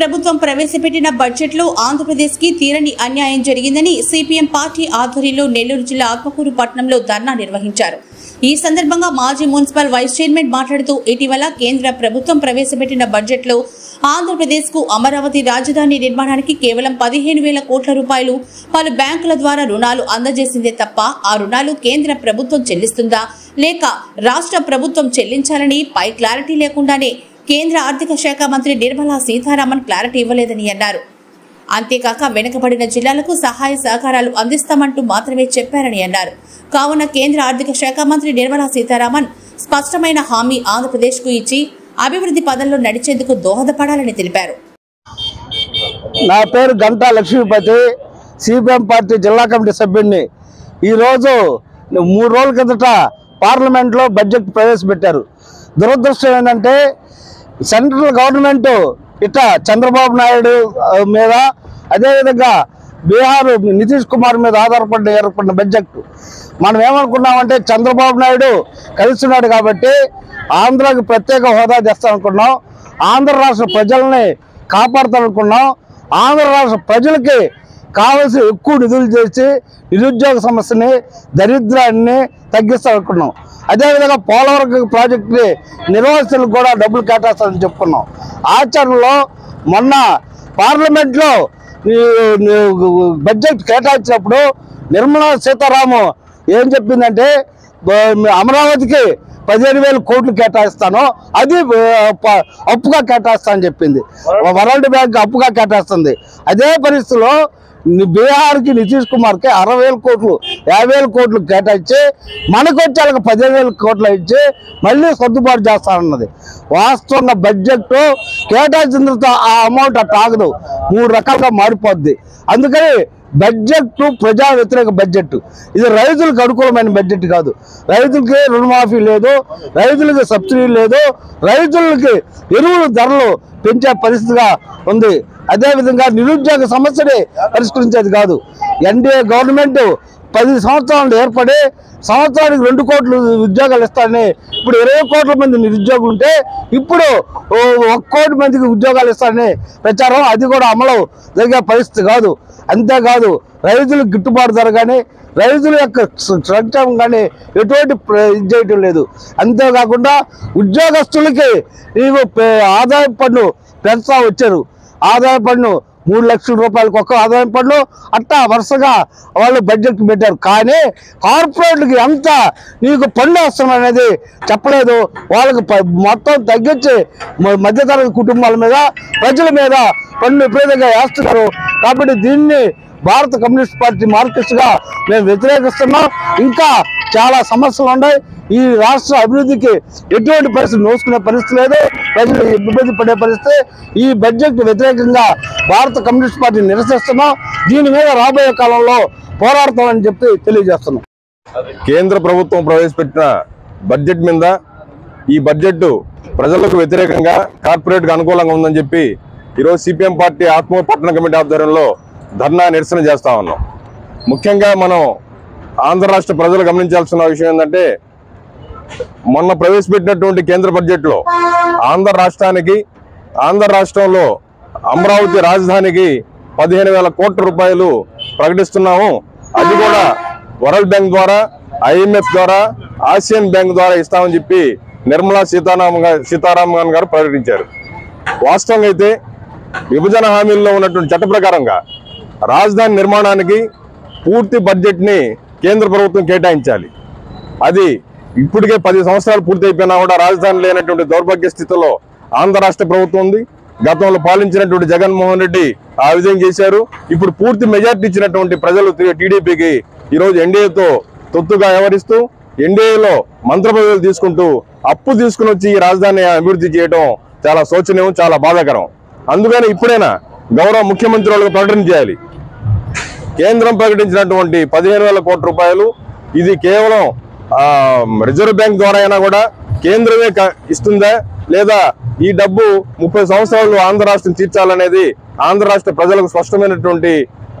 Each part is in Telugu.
ప్రభుత్వం ప్రవేశపెట్టిన బడ్జెట్లో ఆంధ్రప్రదేశ్కి తీరని అన్యాయం జరిగిందని సిపిఎం పార్టీ ఆధ్వర్యంలో నెల్లూరు జిల్లా ఆత్మకూరు పట్టణంలో ధర్నా నిర్వహించారు. ఈ సందర్భంగా మాజీ మున్సిపల్ వైస్ చైర్మన్ మాట్లాడుతూ ఇటీవల కేంద్ర ప్రభుత్వం ప్రవేశపెట్టిన బడ్జెట్లో ఆంధ్రప్రదేశ్కు అమరావతి రాజధాని నిర్మాణానికి కేవలం 15,000 కోట్ల రూపాయలు పలు బ్యాంకుల ద్వారా రుణాలు అందజేసిందే తప్ప ఆ రుణాలు కేంద్ర ప్రభుత్వం చెల్లిస్తుందా లేక రాష్ట్ర ప్రభుత్వం చెల్లించాలని పై క్లారిటీ లేకుండానే కేంద్ర ఆర్థిక శాఖ మంత్రి నిర్మలా సీతారామన్ క్లారిటీ ఇవ్వలేదని అన్నారు. అంతేకాక వెనుకబడిన జిల్లాలకు సహాయ సహకారాలు అందిస్తామంటూ మాత్రమే చెప్పారని అన్నారు. కావున కేంద్ర ఆర్థిక శాఖ మంత్రి నిర్మలా సీతారామన్ స్పష్టమైన హామీ ఆంధ్రప్రదేశ్కు ఇచ్చి అభివృద్ధి పదంలో నడిచేందుకు దోహదపడాలని తెలిపారు. నా పేరు గంటా లక్ష్మీపతి, సిపిఎం పార్టీ జిల్లా కమిటీ సభ్యుడిని. ఈరోజు 3 రోజుల కిందట పార్లమెంట్లో బడ్జెట్ ప్రవేశపెట్టారు. దురదృష్టం ఏంటంటే సెంట్రల్ గవర్నమెంట్ ఇట్లా చంద్రబాబు నాయుడు మీద, అదేవిధంగా బీహార్ నితీష్ కుమార్ మీద ఆధారపడి ఏర్పడిన బడ్జెట్. మనం ఏమనుకున్నామంటే చంద్రబాబు నాయుడు కలిస్తున్నాడు కాబట్టి ఆంధ్రాకి ప్రత్యేక హోదా తెస్తామనుకున్నాం, ఆంధ్ర రాష్ట్ర ప్రజల్ని కాపాడుతామనుకున్నాం, ఆంధ్ర రాష్ట్ర ప్రజలకి కావలసిన ఎక్కువ నిధులు చేసి నిరుద్యోగ సమస్యని, దరిద్రాన్ని తగ్గిస్తామనుకున్నాం. అదేవిధంగా పోలవరం ప్రాజెక్టుని నిర్వాసితులకు కూడా డబ్బులు కేటాయిస్తామని చెప్పుకున్నాం. ఆచరణలో మొన్న పార్లమెంట్లో బడ్జెట్ కేటాయించినప్పుడు నిర్మలా సీతారామన్ ఏం చెప్పిందంటే అమరావతికి 15,000 కోట్లు కేటాయిస్తాను, అది అప్పుగా కేటాయిస్తానని చెప్పింది. వరల్డ్ బ్యాంక్ అప్పుగా కేటాయిస్తుంది. అదే పరిస్థితిలో బీహార్కి నితీష్ కుమార్కి 60,000 కోట్లు 50,000 కోట్లు కేటాయించి మనకు వచ్చి వాళ్ళకి 15,000 కోట్లు ఇచ్చి మళ్ళీ సర్దుబాటు చేస్తానన్నది. వాస్తవంగా బడ్జెట్ కేటాయించిన తర్వాత ఆ అమౌంట్ అట్లా ఆగదు, 3 రకాలుగా మారిపోద్ది. అందుకని బడ్జెట్ ప్రజా వ్యతిరేక బడ్జెట్. ఇది రైతులకు అనుకూలమైన బడ్జెట్ కాదు. రైతులకి రుణమాఫీ లేదు, రైతులకి సబ్సిడీ లేదు, రైతులకి ఎరువుల ధరలు పెంచే పరిస్థితిగా ఉంది. అదేవిధంగా నిరుద్యోగ సమస్యని పరిష్కరించేది కాదు. ఎన్డీఏ గవర్నమెంట్ 10 సంవత్సరాలు ఏర్పడి సంవత్సరానికి 2 కోట్ల ఉద్యోగాలు ఇస్తారని ఇప్పుడు 20 కోట్ల మంది నిరుద్యోగులు ఉంటే ఇప్పుడు 1 కోటి మందికి ఉద్యోగాలు ఇస్తారని ప్రచారం. అది కూడా అమలు జరిగే పరిస్థితి కాదు. అంతేకాదు రైతులకు గిట్టుబాటు ధర కానీ, రైతుల యొక్క సంక్షేమం కానీ ఎటువంటి ఇది చేయటం లేదు. అంతేకాకుండా ఉద్యోగస్తులకి ఆదాయ పన్ను పెంచుతా వచ్చారు. ఆదాయ పన్ను 3 లక్షల రూపాయలకు ఒక్క ఆదాయం పన్ను అట్టా వరుసగా వాళ్ళు బడ్జెట్ పెట్టారు. కానీ కార్పొరేట్లకి ఎంత నీకు పన్ను వేస్తున్నాం అనేది చెప్పలేదు. వాళ్ళకి మొత్తం తగ్గించి మధ్యతరగతి కుటుంబాల మీద, ప్రజల మీద పన్ను విపరీతంగా వేస్తున్నారు. కాబట్టి దీన్ని భారత కమ్యూనిస్ట్ పార్టీ మార్క్సిస్ట్గా మేము వ్యతిరేకిస్తున్నాం. ఇంకా చాలా సమస్యలు ఉన్నాయి. ఈ రాష్ట్ర అభివృద్ధికి ఎటువంటి పరిస్థితి నోసుకునే పరిస్థితి లేదు, ప్రజలు ఇబ్బంది పడే పరిస్థితి. ఈ బడ్జెట్ వ్యతిరేకంగా భారత కమ్యూనిస్ట్ పార్టీ నిరసిస్తున్నాం. దీని మీద రాబోయే కాలంలో పోరాడతామని చెప్పి తెలియజేస్తున్నాం. కేంద్ర ప్రభుత్వం ప్రవేశపెట్టిన బడ్జెట్ మీద ఈ బడ్జెట్ ప్రజలకు వ్యతిరేకంగా, కార్పొరేట్కి అనుకూలంగా ఉందని చెప్పి ఈరోజు సిపిఎం పార్టీ ఆత్మకూరు పట్టణ కమిటీ ఆధ్వర్యంలో ధర్నా నిరసన చేస్తా ఉన్నాం. ముఖ్యంగా మనం ఆంధ్ర రాష్ట్ర ప్రజలు గమనించాల్సిన విషయం ఏంటంటే మొన్న ప్రవేశపెట్టినటువంటి కేంద్ర బడ్జెట్లో ఆంధ్ర రాష్ట్రంలో అమరావతి రాజధానికి 15,000 కోట్ల రూపాయలు ప్రకటిస్తున్నాము. అది కూడా వరల్డ్ బ్యాంక్ ద్వారా, IMF ద్వారా, ఆసియన్ బ్యాంక్ ద్వారా ఇస్తామని చెప్పి నిర్మలా సీతారామన్ గారు ప్రకటించారు. వాస్తవంగా అయితే విభజన హామీల్లో ఉన్నటువంటి చట్ట ప్రకారంగా రాజధాని నిర్మాణానికి పూర్తి బడ్జెట్ని కేంద్ర ప్రభుత్వం కేటాయించాలి. అది ఇప్పటికే 10 సంవత్సరాలు పూర్తి అయిపోయినా కూడా రాజధాని లేనటువంటి దౌర్భాగ్య స్థితిలో ఆంధ్ర రాష్ట్ర ప్రభుత్వం ఉంది. గతంలో పాలించినటువంటి జగన్మోహన్ రెడ్డి ఆ విధంగా చేశారు. ఇప్పుడు పూర్తి మెజార్టీ ఇచ్చినటువంటి ప్రజలు టీడీపీకి ఈరోజు ఎన్డీఏతో తొత్తుగా వ్యవహరిస్తూ ఎన్డీఏలో మంత్రి పదవులు తీసుకుంటూ అప్పు తీసుకుని వచ్చి ఈ రాజధాని అభివృద్ధి చేయడం చాలా శోచనీయం, చాలా బాధాకరం. అందుకని ఇప్పుడైనా గౌరవ ముఖ్యమంత్రి వాళ్ళకి ప్రకటన చేయాలి. కేంద్రం ప్రకటించినటువంటి 15,000 కోట్ల రూపాయలు ఇది కేవలం రిజర్వ్ బ్యాంక్ ద్వారా అయినా కూడా కేంద్రమే ఇస్తుందా, లేదా ఈ డబ్బు 30 సంవత్సరాలు ఆంధ్ర రాష్ట్రం తీర్చాలనేది ఆంధ్ర రాష్ట్ర ప్రజలకు స్పష్టమైనటువంటి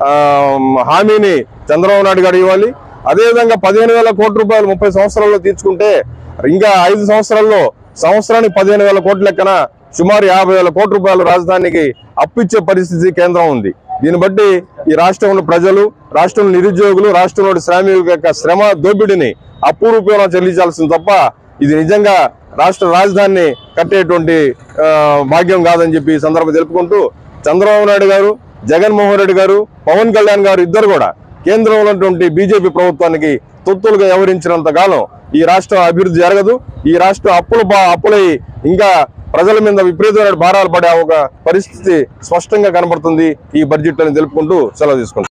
హామీని చంద్రబాబు నాయుడు గారు ఇవ్వాలి. అదేవిధంగా 15,000 కోట్ల రూపాయలు 30 సంవత్సరాల్లో తీర్చుకుంటే ఇంకా 5 సంవత్సరాల్లో సంవత్సరానికి 15,000 కోట్ల లెక్కన సుమారు 50,000 కోట్ల రూపాయలు రాజధానికి అప్పిచ్చే పరిస్థితి కేంద్రం ఉంది. దీన్ని బట్టి ఈ రాష్ట్రంలో ప్రజలు, రాష్ట్రంలో నిరుద్యోగులు, రాష్ట్రంలో శ్రామికుల యొక్క శ్రమ దోపిడిని అప్పు రూపంలో చెల్లించాల్సింది తప్ప ఇది నిజంగా రాష్ట్ర రాజధానిని కట్టేటువంటి భాగ్యం కాదని చెప్పి ఈ సందర్భంగా తెలుపుకుంటూ, చంద్రబాబు నాయుడు గారు, జగన్మోహన్ రెడ్డి గారు, పవన్ కళ్యాణ్ గారు ఇద్దరు కూడా కేంద్రంలో ఉన్నటువంటి బీజేపీ ప్రభుత్వానికి తొత్తులుగా వ్యవహరించినంత కాలం ఈ రాష్ట్రం అభివృద్ధి జరగదు. ఈ రాష్ట్రం అప్పులై ఇంకా ప్రజల మీద విపరీతమైన భారాలు పడే ఒక పరిస్థితి స్పష్టంగా కనబడుతుంది ఈ బడ్జెట్ అని తెలుపుకుంటూ సెలవు తీసుకుంటాం.